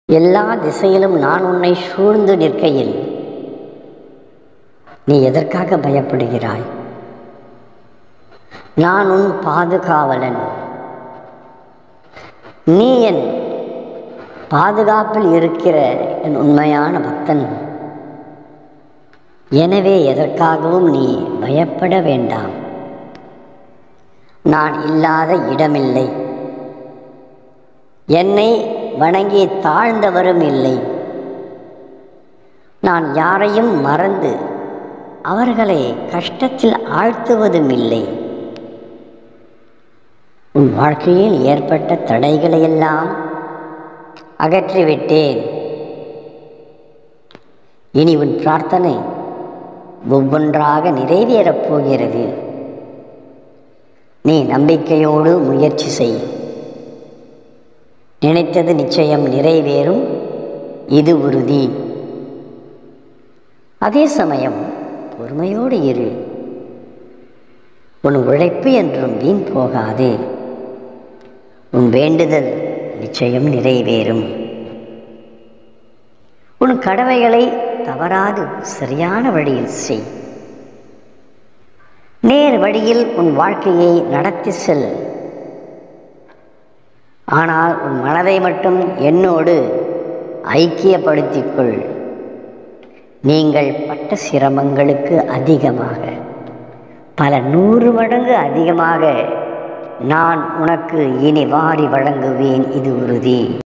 எல்லா திசையிலும் நான் உன்னை சூழ்ந்து நிற்கையில் நீ எதற்காக பயப்படுகிறாய்? நான் உன் பாதுகாவலன். நீ என் பாதுகாப்பில் இருக்கிற என் உண்மையான பக்தன். எனவே எதற்காகவும் நீ பயப்பட வேண்டாம். நான் இல்லாத இடமில்லை. என்னை வணங்கி தாழ்ந்தவரும் இல்லை. நான் யாரையும் மறந்து அவர்களை கஷ்டத்தில் ஆழ்த்துவதும் இல்லை. உன் வாழ்க்கையில் ஏற்பட்ட தடைகளையெல்லாம் அகற்றிவிட்டேன். இனி உன் பிரார்த்தனை ஒவ்வொன்றாக நிறைவேறப் போகிறது. நீ நம்பிக்கையோடு முயற்சி செய். நினைத்தது நிச்சயம் நிறைவேறும், இது உறுதி. அதே சமயம் பொறுமையோடு இரு. உன் உழைப்பு என்றும் வீண் போகாதே. உன் வேண்டுதல் நிச்சயம் நிறைவேறும். உன் கடமைகளை தவறாது சரியான வழியில் செய். நேர் வழியில் உன் வாழ்க்கையை நடத்தி செல். ஆனால் உன் மனதை மட்டும் என்னோடு ஐக்கியப்படுத்திக் கொள். நீங்கள் பட்ட சிரமங்களுக்கு அதிகமாக, பல 100 மடங்கு அதிகமாக நான் உனக்கு இனி வாரி வழங்குவேன், இது உறுதி.